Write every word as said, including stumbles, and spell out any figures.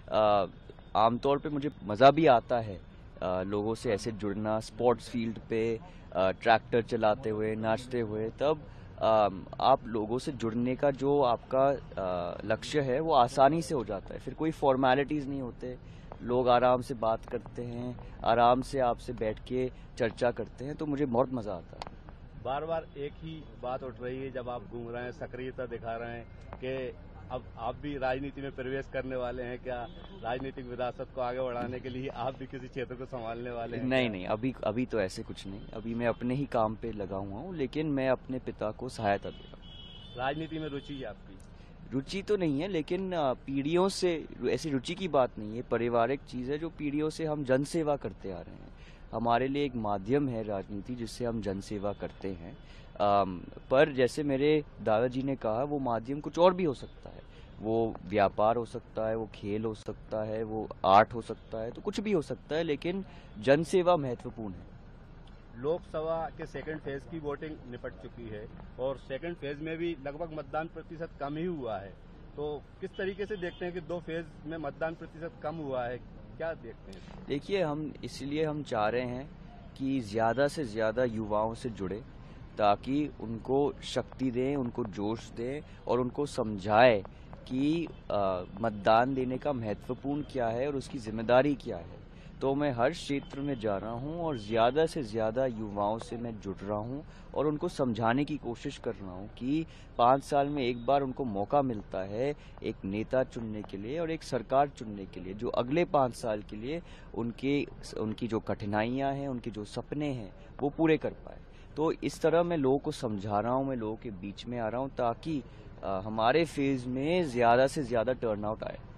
आमतौर पे मुझे मज़ा भी आता है आ, लोगों से ऐसे जुड़ना, स्पोर्ट्स फील्ड पे आ, ट्रैक्टर चलाते हुए, नाचते हुए। तब आ, आप लोगों से जुड़ने का जो आपका आ, लक्ष्य है वो आसानी से हो जाता है। फिर कोई फॉर्मेलिटीज़ नहीं होते, लोग आराम से बात करते हैं, आराम से आपसे बैठ के चर्चा करते हैं, तो मुझे बहुत मज़ा आता है। बार बार एक ही बात उठ रही है जब आप घूम रहे हैं, सक्रियता दिखा रहे हैं कि अब आप भी राजनीति में प्रवेश करने वाले हैं। क्या राजनीतिक विरासत को आगे बढ़ाने के लिए आप भी किसी क्षेत्र को संभालने वाले हैं नहीं क्या? नहीं, अभी अभी तो ऐसे कुछ नहीं। अभी मैं अपने ही काम पे लगा हुआ हूँ, लेकिन मैं अपने पिता को सहायता दे रहा हूँ। राजनीति में रुचि है आपकी? रुचि तो नहीं है, लेकिन आ, पीढ़ियों से ऐसी रुचि की बात नहीं है, पारिवारिक चीज़ है जो पीढ़ियों से हम जनसेवा करते आ रहे हैं। हमारे लिए एक माध्यम है राजनीति जिससे हम जनसेवा करते हैं। आम, पर जैसे मेरे दादाजी ने कहा, वो माध्यम कुछ और भी हो सकता है। वो व्यापार हो सकता है, वो खेल हो सकता है, वो आर्ट हो सकता है, तो कुछ भी हो सकता है, लेकिन जनसेवा महत्वपूर्ण है। लोकसभा के सेकंड फेज की वोटिंग निपट चुकी है और सेकंड फेज में भी लगभग मतदान प्रतिशत कम ही हुआ है। तो किस तरीके से देखते हैं कि दो फेज में मतदान प्रतिशत कम हुआ है, क्या देखते हैं? देखिए, हम इसलिए हम चाह रहे हैं कि ज़्यादा से ज़्यादा युवाओं से जुड़े, ताकि उनको शक्ति दें, उनको जोश दें और उनको समझाए कि आ, मतदान देने का महत्वपूर्ण क्या है और उसकी जिम्मेदारी क्या है। तो मैं हर क्षेत्र में जा रहा हूँ और ज़्यादा से ज़्यादा युवाओं से मैं जुड़ रहा हूँ और उनको समझाने की कोशिश कर रहा हूँ कि पाँच साल में एक बार उनको मौका मिलता है एक नेता चुनने के लिए और एक सरकार चुनने के लिए जो अगले पाँच साल के लिए उनके उनकी जो कठिनाइयाँ हैं, उनके जो सपने हैं, वो पूरे कर पाए। तो इस तरह मैं लोगों को समझा रहा हूँ, मैं लोगों के बीच में आ रहा हूँ, ताकि आ, हमारे फेज में ज़्यादा से ज़्यादा टर्नआउट आए।